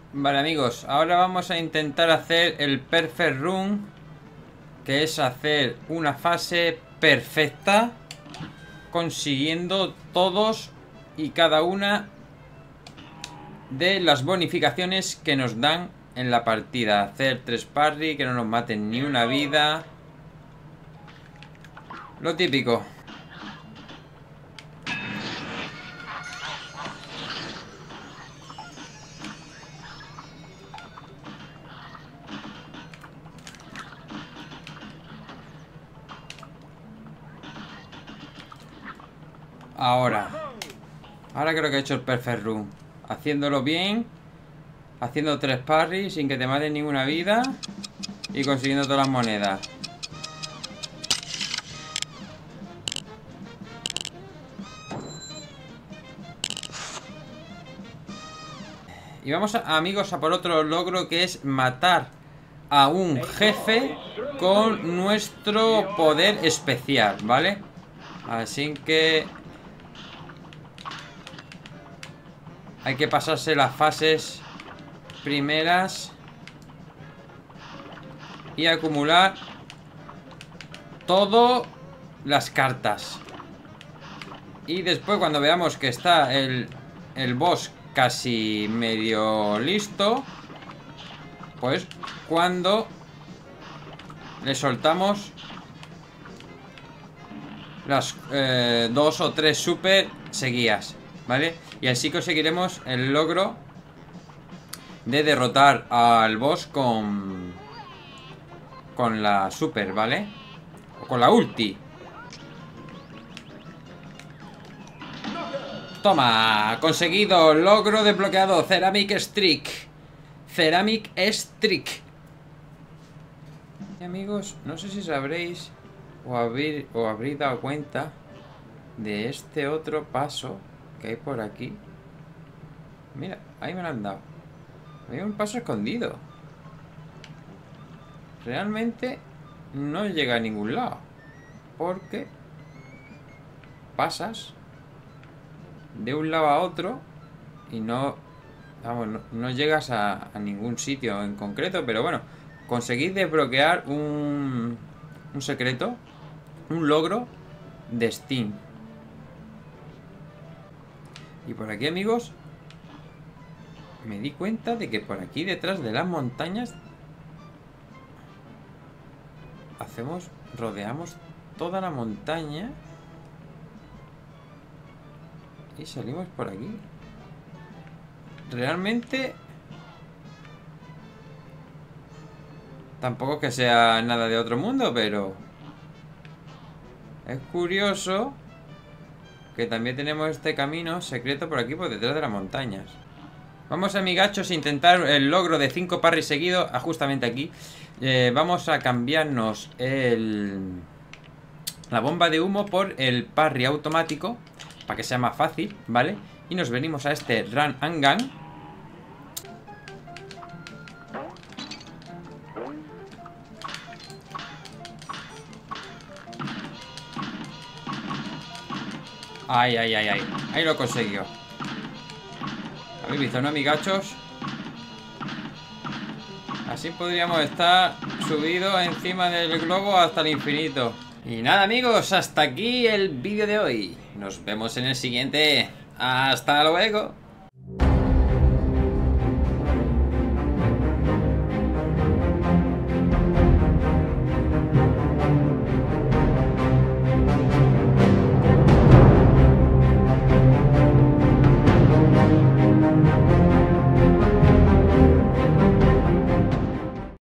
Vale, amigos, ahora vamos a intentar hacer el Perfect Run, que es hacer una fase perfecta, consiguiendo todos y cada una de las bonificaciones que nos dan en la partida. Hacer 3 parry, que no nos maten ni una vida. Lo típico. Ahora creo que he hecho el Perfect Run. Haciéndolo bien. Haciendo 3 parries sin que te maten ninguna vida. Y consiguiendo todas las monedas. Y vamos, amigos, a por otro logro, que es matar a un jefe con nuestro poder especial, ¿vale? Así que hay que pasarse las fases primeras y acumular todas las cartas. Y después, cuando veamos que está el boss casi medio listo, pues cuando le soltamos las 2 o 3 super seguidas, ¿vale? Y así conseguiremos el logro de derrotar al boss con la super, ¿vale? O con la ulti. Toma, conseguido, logro desbloqueado, Ceramic Streak. Ceramic Streak. Y amigos, no sé si sabréis o habréis dado cuenta de este otro paso que hay por aquí. Mira, ahí me lo han dado. Hay un paso escondido. Realmente no llega a ningún lado, porque pasas de un lado a otro y no, vamos, no llegas a ningún sitio en concreto. Pero bueno, conseguís desbloquear un secreto, un logro de Steam. Y por aquí, amigos, me di cuenta de que por aquí detrás de las montañas rodeamos toda la montaña y salimos por aquí. Realmente tampoco es que sea nada de otro mundo, pero es curioso que también tenemos este camino secreto por aquí, por detrás de las montañas. Vamos, amigachos, a intentar el logro de 5 parries seguidos justamente aquí. Vamos a cambiarnos la bomba de humo por el parry automático, para que sea más fácil, ¿vale? Y nos venimos a este Run and Gun. Ay, ay, ay, ay. Ahí lo he conseguido. ¿Habéis visto, no, amigachos? Así podríamos estar subidos encima del globo hasta el infinito. Y nada, amigos, hasta aquí el vídeo de hoy. Nos vemos en el siguiente. ¡Hasta luego!